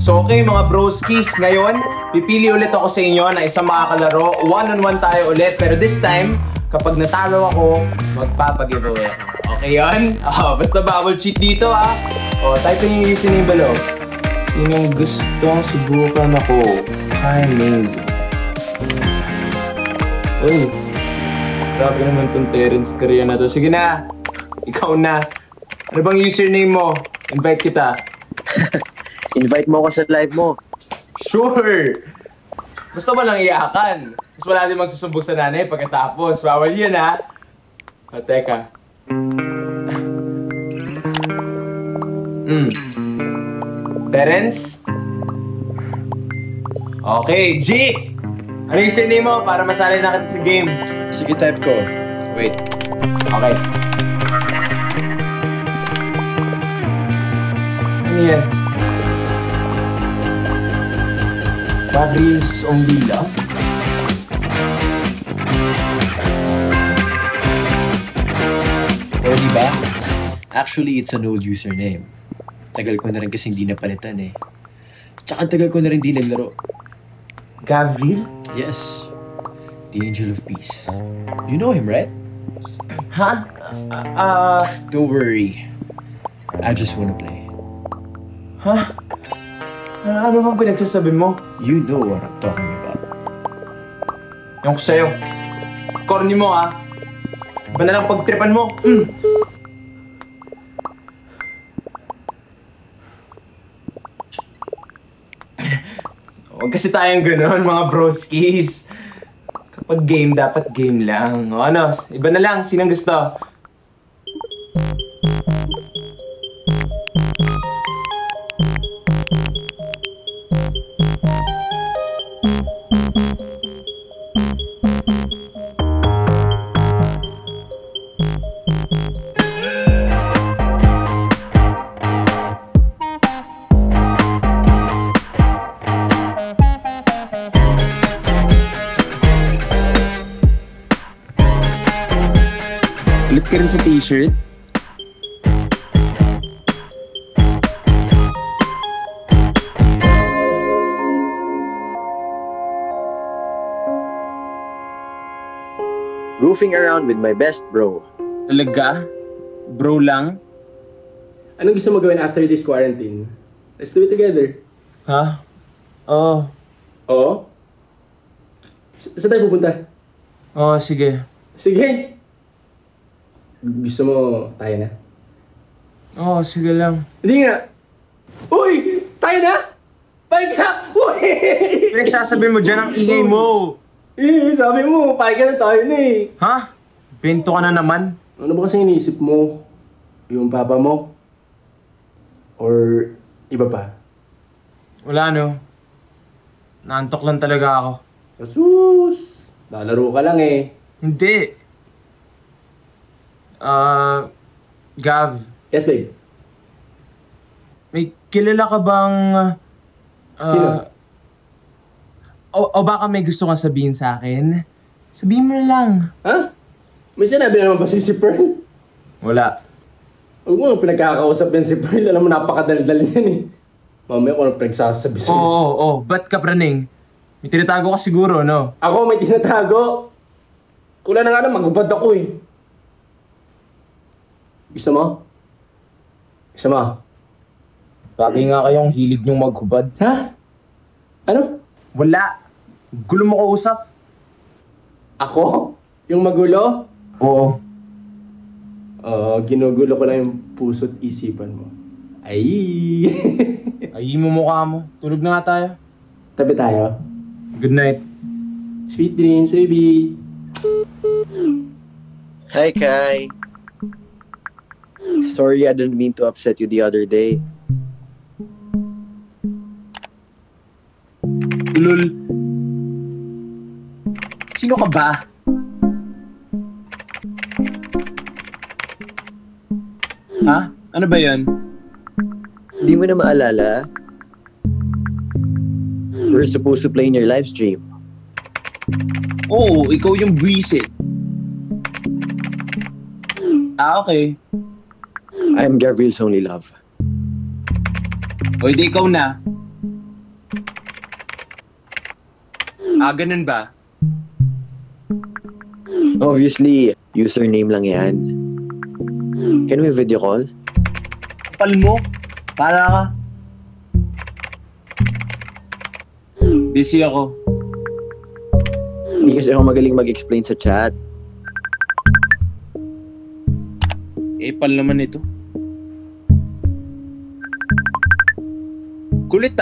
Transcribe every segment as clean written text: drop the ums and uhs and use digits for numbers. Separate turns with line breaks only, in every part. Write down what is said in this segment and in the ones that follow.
So okay mga broskis, ngayon pipili ulit ako sa inyo na isang makakalaro. One-on-one tayo ulit, pero this time, kapag natalo ako, magpapag-giveaway ako. Okay yun? Basta bawal cheat dito type nyo yung username below. Sinong gustong subukan ako? Amazing. Uy, grabe naman tong Terrence career na to. Sige na, ikaw na. Ano bang username mo? Invite kita.
Invite mo ako sa live mo.
Sure! Basta walang iyakan. Mas wala din magsusumbog sa nanay pagkatapos. Bawal yun, ha? Teka. Terrence? Okay, G! Ano yung username mo para masanay na kita sa game?
Sige, type ko. Wait.
Okay. Ano yan? Gabriel's Ombila? Ready ba?
Actually, it's an old username. Tagal ko na rin kasing di napalitan eh. Tsaka tagal ko na rin di naglaro.
Gabriel?
Yes. The Angel of Peace. You know him, right?
Huh?
Don't worry. I just wanna play.
Huh? Ano bang pinagsasabi mo?
You know what I'm talking about.
Yung ko sa'yo. Corny mo, Iba na lang pagtripan mo. Huwag kasi tayong gano'n, mga broskis. Kapag game, dapat game lang. O ano, iba na lang. Sinong gusto?
Ulit ka rin sa t-shirt?
Goofing around with my best bro.
Talaga? Bro lang?
Anong gusto mo gawin after this quarantine? Let's do it together.
Ha? Oo.
Oo? Saan tayo pupunta?
Oo, sige.
Sige! Gusto mo tayo na?
Oo, sige lang.
Hindi nga! Uy! Tayo na! Balik ka! Uy!
Pinagsasabi mo dyan ang ingay mo.
Sabi mo, pahig ka na tayo na eh.
Ha? Bento ka na naman.
Ano ba kasing iniisip mo? Yung papa mo? Or iba pa?
Wala Naantok lang talaga ako.
Asus! Lalaro ka lang eh.
Hindi. Gav.
Yes, babe.
May kilala ka bang...
Sino?
O baka may gusto kang sabihin sa akin? Sabihin mo na lang.
Ha? May sinabi na naman ba si Pearl?
Wala.
Huwag mo pinagkakausap yan si Pearl. Alam mo, napakadaldal niyan eh. Mamaya ko na pinagsasabi sa'yo.
Oo. Ba't ka praning? May tinatago ka siguro, no?
Ako may tinatago. Kula na nga na, magubad ako eh. Gusto mo? Gusto mo?
Bagay nga kayong hilig niyong maghubad.
Ha? Ano?
Wala. Gulo mo kausap.
Ako? Yung magulo?
Oo.
Ginugulo ko lang yung puso't isipan mo. Ay!
Ay mo mukha mo. Tulog na nga tayo.
Tabi tayo.
Good night.
Sweet dreams, baby.
Hi, Kai. Sorry, I didn't mean to upset you the other day.
Lul. Sino ka ba? Ha? Ano ba yun?
Hindi mo na maalala? We're supposed to play in your live stream.
Oo, ikaw yung buwisit. Okay.
I'm Gabriel's only love.
O, hindi ikaw na. Ganun ba?
Obviously, username lang yan. Can we video call?
Kapal mo? Para ka? Busy ako.
Hindi kasi ako magaling mag-explain sa chat.
Pal naman ito. Kulit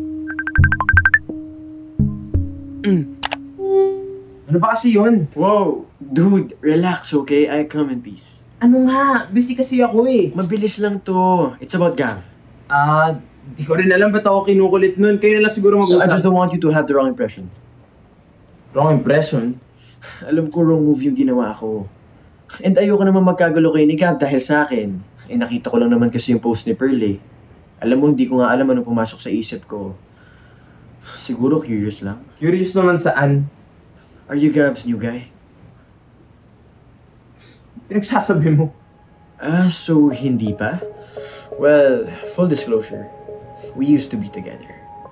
Ano ba kasi yun?
Wow! Dude, relax, okay? I come in peace.
Ano nga? Busy kasi ako eh.
Mabilis lang to. It's about Gav.
Di ko rin alam ba't ako kinukulit nun. Kayo na lang siguro
So I
mag-usap.
just don't want you to have the wrong impression.
Wrong impression?
Alam ko wrong move yung ginawa ko. And ayoko naman magkagulo kayo ni Gav dahil sa akin. Nakita ko lang naman kasi yung post ni Pearl eh. Alam mo, hindi ko nga alam anong pumasok sa isip ko. Siguro curious lang.
Curious naman saan?
Are you Gav's new guy?
Pinagsasabi mo.
So hindi pa? Well, full disclosure. We used to be together.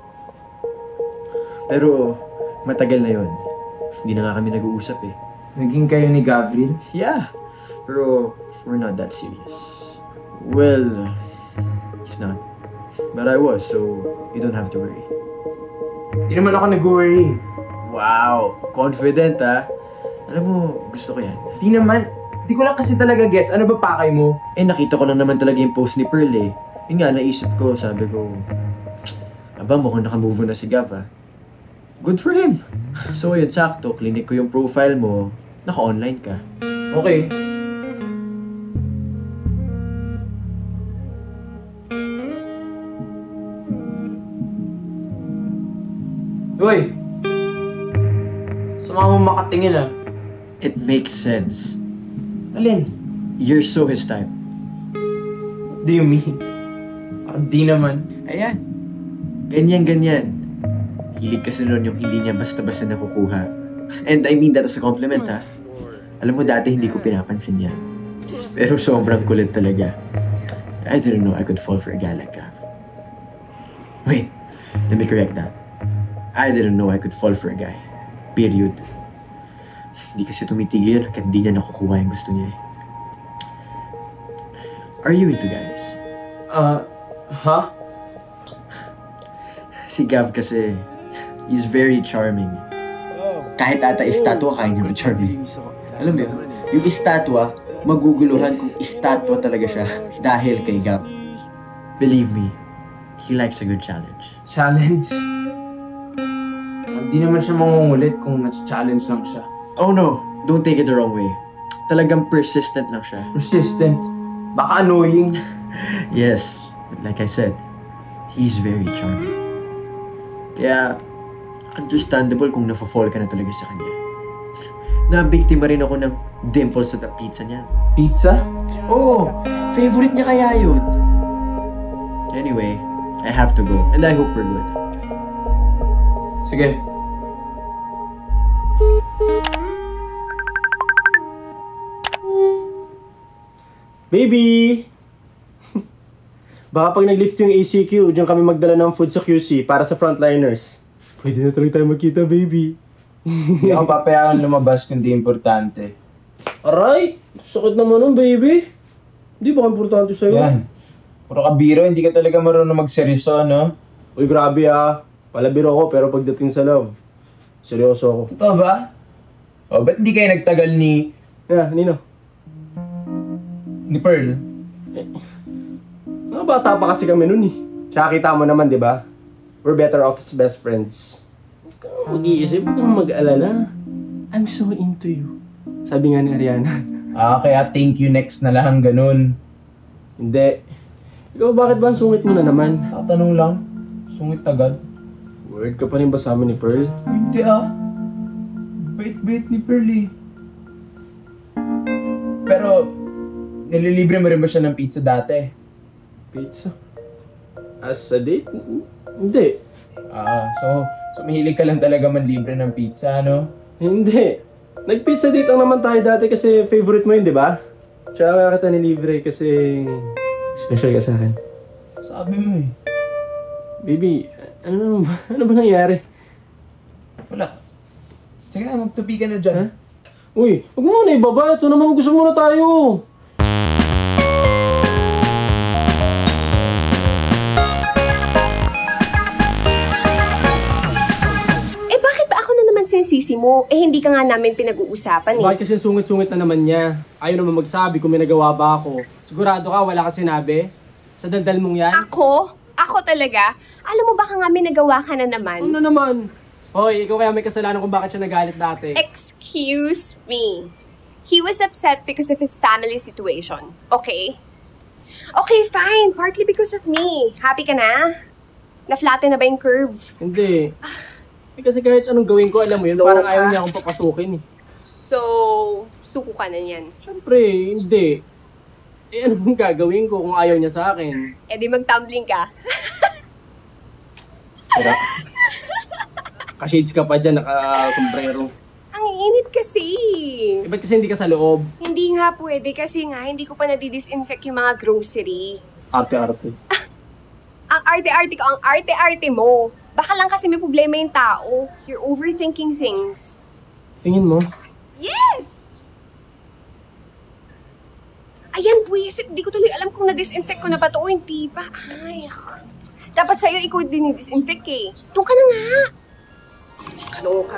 Pero matagal na yon. Hindi na nga kami nag-uusap eh.
Naging kayo ni Gavril?
Yeah, pero we're not that serious. Well, he's not. But I was, so you don't have to worry.
Di naman ako nag-worry.
Wow, confident Alam mo, gusto ko yan.
Di naman. Di ko lang kasi talaga gets. Ano ba pakay mo?
Nakita ko lang naman talaga yung post ni Pearl eh. Yun nga, naisip ko, sabi ko, aba, mukhang nakamove on na si Gav Good for him. So yun, sakto, clinic ko yung profile mo, naka-online ka.
Okay. Uy! Sama mo makatingin
It makes sense.
Alin?
You're so his type.
Do you mean? Parang di naman.
Ayan. Ganyan-ganyan. Hilig kasi nun yung hindi niya basta-basta nakukuha. And I mean that as a compliment Alam mo dati hindi ko pinapansin yan. Pero sobrang kulit talaga. I didn't know I could fall for a guy like that. Wait, let me correct that. I didn't know I could fall for a guy. Period. Hindi kasi tumitigil yun hanggang di niya nakukuha yung gusto niya Are you into guys? Si Gav kasi, he's very charming. Kahit ata estatwa, kaya niya ma-charming. Alam mo yun, yung estatwa, maguguluhan kung estatwa talaga siya dahil kay Gav. Believe me, he likes a good challenge.
Challenge? Hindi naman siya mangungulit kung nasa-challenge lang siya.
Oh no, don't take it the wrong way. Talagang persistent lang siya.
Persistent? Baka annoying.
Yes, but like I said, he's very charming. Kaya, understandable kung nafo-fall ka na talaga sa kanya. Nabiktima rin ako ng dimples sa pizza niya.
Pizza?
Oo, favorite niya kaya yun. Anyway, I have to go, and I hope we're good.
Sige.
Baby! Baka pag nag-lift yung ACQ, diyan kami magdala ng food sa QC para sa frontliners. Pwede na tuloy tayo magkita, baby.
Hindi ako papayagan lumabas kung di importante.
Aray! Sakit naman nun, baby. Hindi ba importante sa'yo?
Yan. Puro ka biro, hindi ka talaga marunong magseryoso, no?
Uy, grabe Palabiro ko, pero pagdating sa love, seryoso ako.
Totoo ba? O, ba't hindi kayo nagtagal ni
Nino?
Pearl?
Mga bata pa kasi kami nun Tsaka kita mo naman, di ba? We're better off as best friends. Mag-iisip, huwag kang mag-alala. I'm so into you. Sabi nga ni Adrianna.
Kaya thank you next na lang, ganun.
Hindi. Ikaw, bakit ba ang sungit mo na naman?
Tatanong lang. Sungit agad.
Word ka pa rin ba sa amin ni Pearl?
Hindi Bait-bait ni Pearl Pero, nililibre mo rin ba siya ng pizza dati?
Pizza? As a date? Hindi.
So mahilig ka lang talaga manlibre ng pizza, no?
Hindi. Nag-pizza date lang naman tayo dati kasi favorite mo yun, di ba? Tsaka kita nilibre kasi special ka sa akin.
Sabi mo
Baby, ano ba nangyari?
Wala. Sige na, magtabi ka na dyan.
Uy, huwag mo na ibaba. Ito naman gusto muna tayo.
Bakit ba ako na naman sinisisi mo? Hindi ka nga namin pinag-uusapan eh.
Bakit kasi sungit-sungit na naman niya? Ayaw naman magsabi kung may nagawa ba ako. Sigurado ka, wala ka sinabi? Sa daldal mong yan?
Ako? Ako talaga? Alam mo baka nga may nagawa ka na naman?
Ano naman? Hoy, ikaw kaya may kasalanan kung bakit siya nagalit dati.
Excuse me. He was upset because of his family situation. Okay? Okay, fine. Partly because of me. Happy ka na? Na-flatten na ba yung curve?
Hindi. Kasi kahit anong gawin ko, alam mo yun, parang ayaw niya akong papasukin eh.
So, suko ka na yan.
Siyempre, hindi. Ano mong gagawin ko kung ayaw niya sa akin?
Di mag-tumbling ka.
Sarap. Ka-shades ka pa dyan, naka-sombrero.
Ang init kasi.
Ba't kasi hindi ka sa loob?
Hindi nga pwede kasi nga hindi ko pa nadidisinfect yung mga grocery.
Arte-arte.
Ang arte-arte ko, ang arte-arte mo. Baka lang kasi may problema yung tao. You're overthinking things.
Tingin mo?
Yes! Ayan, buwisit. Di ko tuloy alam kung na-disinfect ko na ba ito o hindi pa. Ay, dapat sa'yo ikaw din i-disinfect eh. Doon ka na nga. Kaloka.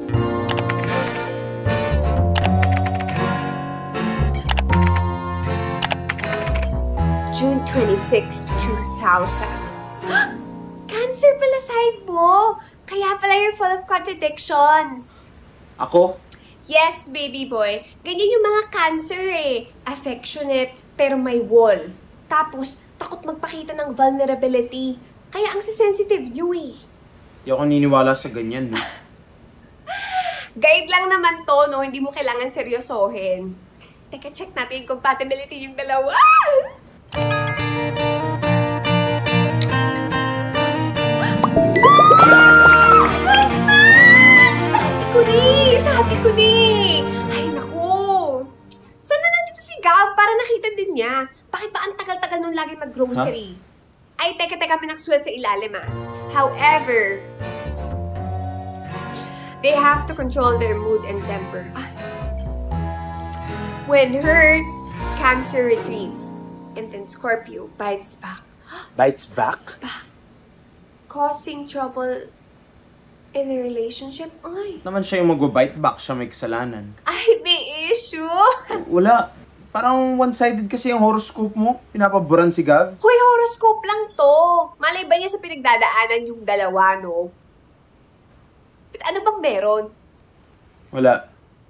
June 26, 2000. Cancer pala side mo. Kaya pala you're full of contradictions.
Ako?
Yes, baby boy. Ganyan yung mga cancer eh. Affectionate, pero may wall. Tapos, takot magpakita ng vulnerability. Kaya ang sensitive nyo eh.
Di ako niniwala sa ganyan, no?
Guide lang naman to, no? Hindi mo kailangan seryosohin. Teka, check natin yung compatibility yung dalawa. Sabi ko ni! Ay, naku! Saan na nandito si Gav para nakita din niya? Bakit ba ang tagal-tagal nung lagi mag-grocery? Huh? Ay, teka, may nakasulat sa ilalim ah. However, they have to control their mood and temper. When hurt, Cancer retreats. And then Scorpio bites back.
Bites back?
Causing trouble in the relationship? Ay.
Naman siya yung mag-bite back, siya may kasalanan.
Ay, may issue?
Wala. Parang one-sided kasi yung horoscope mo. Pinapaboran si Gav.
Hoy, horoscope lang to. Malay ba niya sa pinagdadaanan yung dalawa, no? But ano bang meron?
Wala.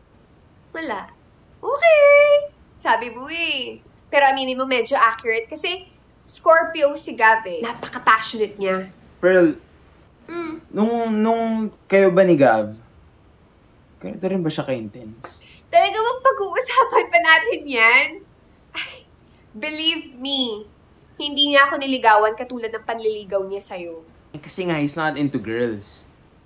Okay. Sabi mo eh. Pero aminin mo medyo accurate kasi Scorpio si Gav eh. Napaka-passionate niya.
Pearl, nung kayo ba ni Gav, ganito rin ba siya ka-intense?
Talaga bang pag-uusapan pa natin yan? Ay, believe me, hindi niya ako niligawan katulad ng panliligaw niya sa'yo.
Kasi nga, he's not into girls.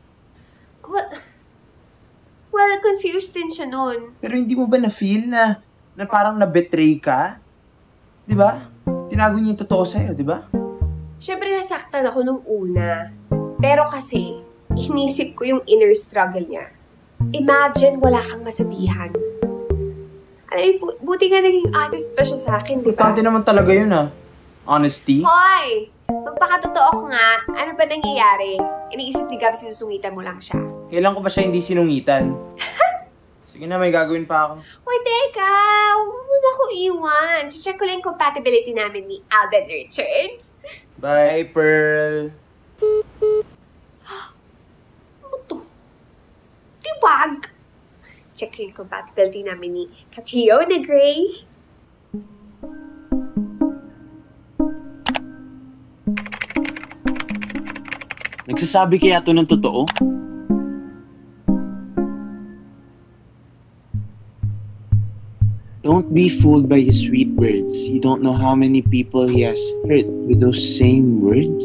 Well, confused din siya nun.
Pero hindi mo ba na-feel na parang na-betray ka? Di ba? Tinago niya yung totoo sa'yo, di ba?
Siyempre nasaktan ako nung una. Pero kasi, inisip ko yung inner struggle niya. Imagine wala kang masabihan. Ay, buti nga naging honest pa siya sa akin, di ba?
Importante naman talaga yun ah. Honesty.
Hoy! Magpakatotoo ko nga, ano ba nangyayari? Iniisip ni Gav sinusungitan mo lang siya.
Kailan ko ba siya hindi sinungitan? Sige na, may gagawin pa ako.
Hoy, teka! Huwag mo na ako iwan. Check ko lang yung compatibility namin ni Alden Richards.
Bye, Pearl.
Ano to? Tiwag! Check ko yung compatibility namin ni Catriona Gray.
Nagsasabi kaya to ng totoo? Don't be fooled by his sweet words. You don't know how many people he has hurt with those same words.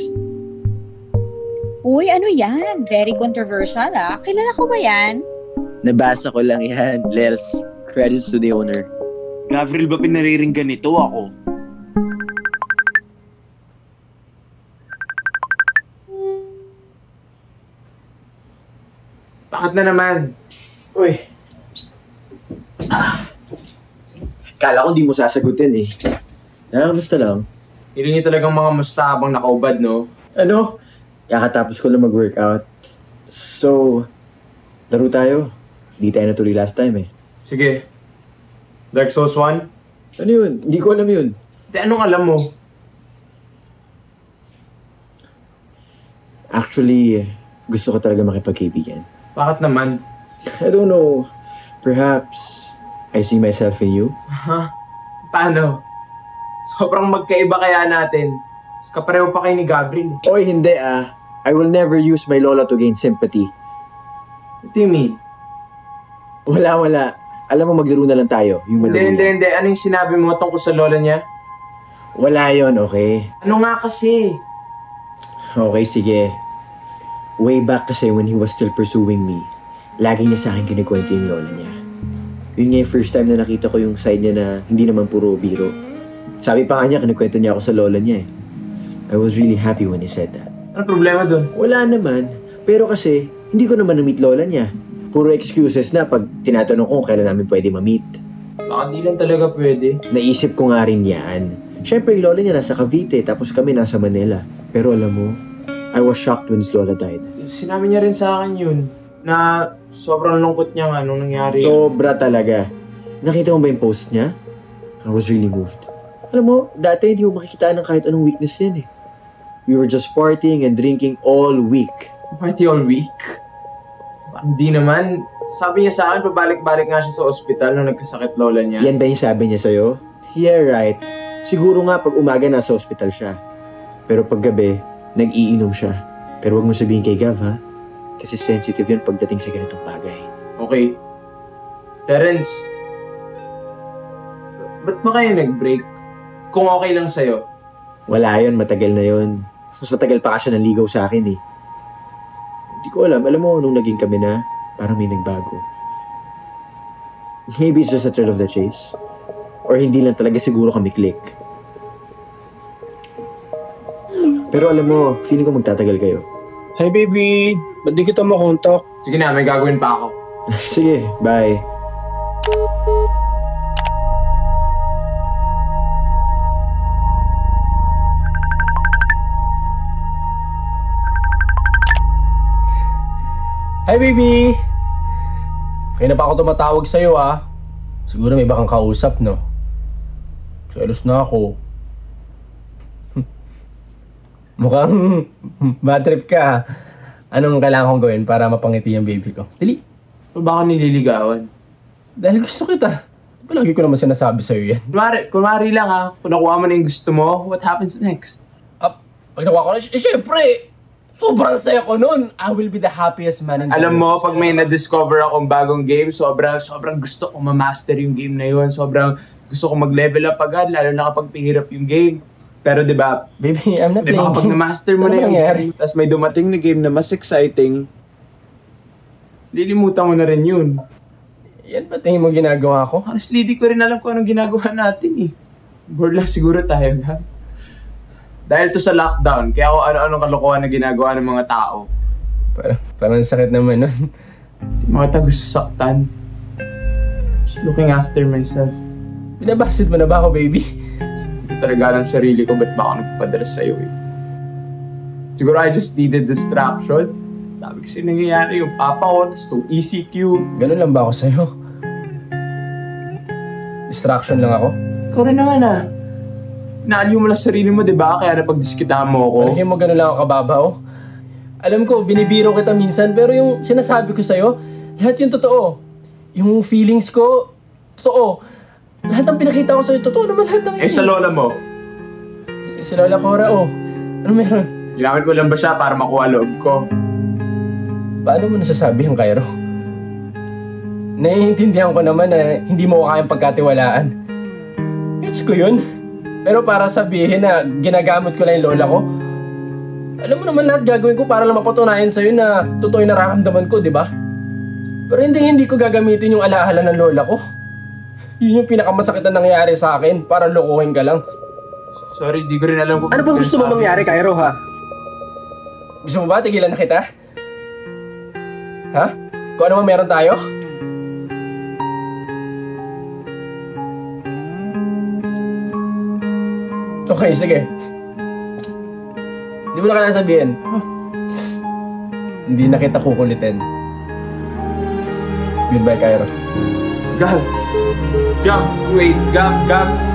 Uy, ano yan? Very controversial ah. Kilala ko ba yan?
Nabasa ko lang yan, Lels. Credits to the owner.
Gavril ba pinariringgan nito ako?
Bakit na naman?
Uy. Kala ko di mo sasagutin eh. Kamusta lang?
Hiling niyo talagang mga musta habang nakaubad, no?
Ano? Kakatapos ko lang mag-workout. So, laro tayo. Di tayo natuloy last time eh.
Sige. Dark Souls 1?
Ano yun? Hindi ko alam yun.
Anong alam mo?
Actually, gusto ko talaga makipagkaibigan.
Bakit naman?
I don't know. Perhaps, I see myself in you.
Ha? Paano? Sobrang magkaiba kaya natin. Mas kapareho pa kayo ni Gavrin.
Oy, hindi ah. I will never use my lola to gain sympathy.
What do you mean?
Wala. Alam mo, maglaro na lang tayo. Yung madali.
Hindi. Ano yung sinabi mo tungkol sa lola niya?
Wala yon, okay?
Ano nga kasi?
Okay, sige. Way back kasi when he was still pursuing me, lagi niya sa akin kinikwento yung lola niya. Yun nga yung first time na nakita ko yung side niya na hindi naman puro biro. Sabi pa nga niya, kinikwento niya ako sa lola niya eh. I was really happy when he said that.
Ano problema dun?
Wala naman. Pero kasi, hindi ko naman na-meet lola niya. Puro excuses na pag tinatanong ko kailan namin pwede ma-meet.
Baka di lang talaga pwede.
Naisip ko nga rin yan. Siyempre, yung lola niya nasa Cavite, tapos kami nasa Manila. Pero alam mo, I was shocked when his lola died.
Sinabi niya rin sa akin yun, na sobrang lungkot niya nga nung nangyari.
Sobra talaga. Nakita mo ba yung post niya? I was really moved. Alam mo, dati hindi mo makikita ng kahit anong weakness yan eh. We were just partying and drinking all week.
Party all week? Hindi naman. Sabi niya sa akin, pabalik-balik nga siya sa ospital nung nagkasakit lola niya.
Yan ba yung sabi niya sa'yo? Yeah, right. Siguro nga pag umaga nasa ospital siya. Pero pag gabi, nag-iinom siya. Pero wag mo sabihin kay Gav, ha? Kasi sensitive yun pagdating sa ganitong bagay.
Okay. Terrence, ba't ba kayo nag-break? Kung okay lang sa'yo.
Wala yun, matagal na yun. Mas matagal pa ka siya naligaw sa akin eh. Hindi ko alam. Alam mo, nung naging kami na, parang may nagbago. Maybe it's just a thrill of the chase. Or hindi lang talaga siguro kami click. Pero alam mo, feeling ko magtatagal kayo.
Hi baby, ba't di kita makontak?
Sige na, may gagawin pa ako.
Sige, bye.
Hi baby! Kaya na pa ako tumatawag sa'yo ah. Siguro may bakang kausap, no? Selos na ako. Mukhang bad trip ka. Anong kailangan kong gawin para mapangiti yung baby ko? Dali!
Baka nililigawan.
Dahil gusto kita. Palagi ko naman sinasabi sa'yo yan.
Kunwari lang ha, kung nakuha mo na yung gusto mo, what happens next?
Pag nakuha ko na, syempre! Sobrang saya ko nun! I will be the happiest man in the
Alam mo,
world.
pag may na-discover akong bagong game, sobrang gusto ko ma-master yung game na yun. Sobrang gusto ko mag-level up agad, lalo na kapag pihirap yung game. Pero diba,
Baby, I'm not playing
kapag
games.
na-master mo
Ano
na yung
nangyari?
game, tapos may dumating na game na mas exciting, lilimutan mo na rin yun.
Yan ba tingin mo ginagawa ko?
Honestly, di ko rin alam kung anong ginagawa natin eh. Bored lang siguro tayo, ha? Dahil to sa lockdown, kaya ako ano-anong kalokohan na ginagawa ng mga tao.
Parang sakit naman nun.
Di mga tayo gusto saktan. Just looking after myself.
Binabasit mo na ba ako, baby?
Hindi ko talaga alam sarili ko, ba't ba ako nagpapadala sa'yo eh. Siguro I just needed distraction. Sabi kasi nangyayari yung papa ko, tapos itong ECQ.
Ganun lang ba ako sa'yo? Distraction lang ako?
Ikaw rin naman ah. Naaliw mo lang sarili mo, di ba? Kaya napagdiskitahan mo ako.
Palagyan mo ganun lang ako kababaw? Alam ko, binibiro kita minsan, pero yung sinasabi ko sa'yo, lahat yung totoo. Yung feelings ko, totoo. Lahat ng pinakita ko sa'yo, totoo naman lahat ng
Eh, sa lola mo,
Si Lola Cora, oh. Ano meron?
ginamit ko lang ba siya para makuha loob ko?
Paano mo nasasabi yung Cairo? Naiintindihan ko naman na hindi mo kayang pagkatiwalaan. It's ko yun. Pero para sabihin na ginagamit ko lang yung lola ko, alam mo naman lahat gagawin ko para lang mapatunayan sa'yo na totoo yung nararamdaman ko, di ba? Pero hindi ko gagamitin yung alaala ng lola ko. Yun yung pinakamasakit na nangyari sa akin para lokohin ka lang.
Sorry, di ko rin alam kung...
Ano bang gusto mo mangyari, Cairo, ha? Gusto mo ba tigilan na kita? Ha? Kung ano man meron tayo? Okay, sige. Hindi mo na kailangan sabihin. Hindi na kita kukulitin. Goodbye, Cairo.
Gab, wait, Gab.